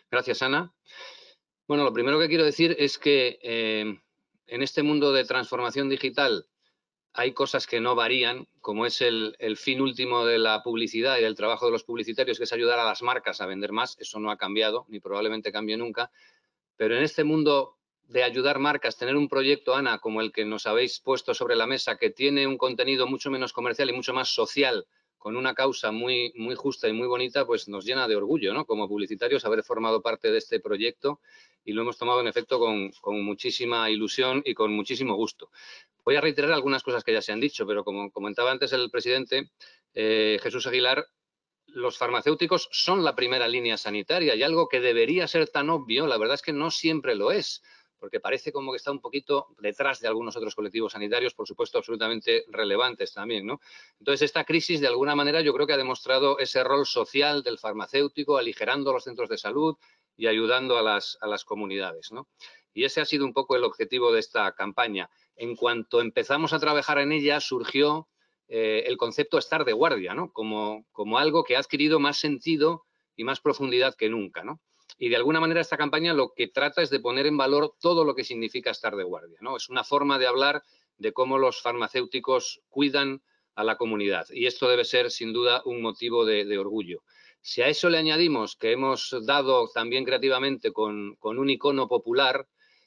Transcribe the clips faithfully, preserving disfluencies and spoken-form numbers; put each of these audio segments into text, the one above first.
Gracias, Ana. Bueno, lo primero que quiero decir es que eh, en este mundo de transformación digital hay cosas que no varían, como es el, el fin último de la publicidad y del trabajo de los publicitarios, que es ayudar a las marcas a vender más. Eso no ha cambiado, ni probablemente cambie nunca. Pero en este mundo de ayudar marcas, tener un proyecto, Ana, como el que nos habéis puesto sobre la mesa, que tiene un contenido mucho menos comercial y mucho más social, con una causa muy, muy justa y muy bonita, pues nos llena de orgullo, ¿no? Como publicitarios, haber formado parte de este proyecto, y lo hemos tomado, en efecto, con, con muchísima ilusión y con muchísimo gusto. Voy a reiterar algunas cosas que ya se han dicho, pero como comentaba antes el presidente eh, Jesús Aguilar, los farmacéuticos son la primera línea sanitaria, y algo que debería ser tan obvio, la verdad es que no siempre lo es, porque parece como que está un poquito detrás de algunos otros colectivos sanitarios, por supuesto, absolutamente relevantes también, ¿no? Entonces, esta crisis, de alguna manera, yo creo que ha demostrado ese rol social del farmacéutico, aligerando los centros de salud y ayudando a las, a las comunidades, ¿no? Y ese ha sido un poco el objetivo de esta campaña. En cuanto empezamos a trabajar en ella, surgió eh, el concepto estar de guardia, ¿no? Como, como algo que ha adquirido más sentido y más profundidad que nunca, ¿no? Y de alguna manera esta campaña lo que trata es de poner en valor todo lo que significa estar de guardia, ¿no? Es una forma de hablar de cómo los farmacéuticos cuidan a la comunidad, y esto debe ser sin duda un motivo de, de orgullo. Si a eso le añadimos que hemos dado también creativamente con, con un icono popular,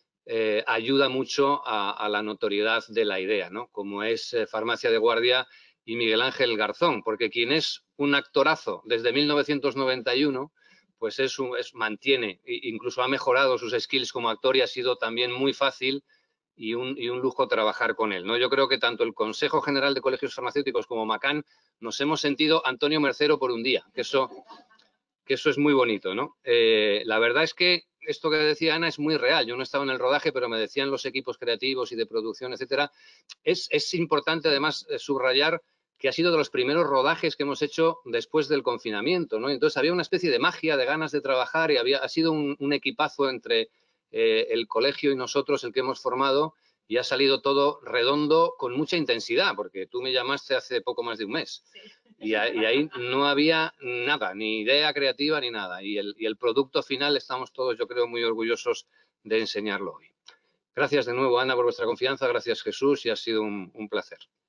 eh, ayuda mucho a, a la notoriedad de la idea, ¿no? Como es eh, Farmacia de Guardia y Miguel Ángel Garzón, porque quien es un actorazo desde mil novecientos noventa y uno, pues es un, es, mantiene, incluso ha mejorado sus skills como actor, y ha sido también muy fácil y un, y un lujo trabajar con él, ¿no? Yo creo que tanto el Consejo General de Colegios Farmacéuticos como Macán nos hemos sentido Antonio Mercero por un día, que eso, que eso es muy bonito, ¿no? Eh, la verdad es que esto que decía Ana es muy real. Yo no he estado en el rodaje, pero me decían los equipos creativos y de producción, etcétera. Es, es importante, además, subrayar que ha sido de los primeros rodajes que hemos hecho después del confinamiento, ¿no? Entonces había una especie de magia, de ganas de trabajar, y había, ha sido un, un equipazo entre eh, el colegio y nosotros el que hemos formado, y ha salido todo redondo con mucha intensidad, porque tú me llamaste hace poco más de un mes. Sí. Y, a, y ahí no había nada, ni idea creativa ni nada. Y el, y el producto final estamos todos, yo creo, muy orgullosos de enseñarlo hoy. Gracias de nuevo, Ana, por vuestra confianza. Gracias, Jesús, y ha sido un, un placer.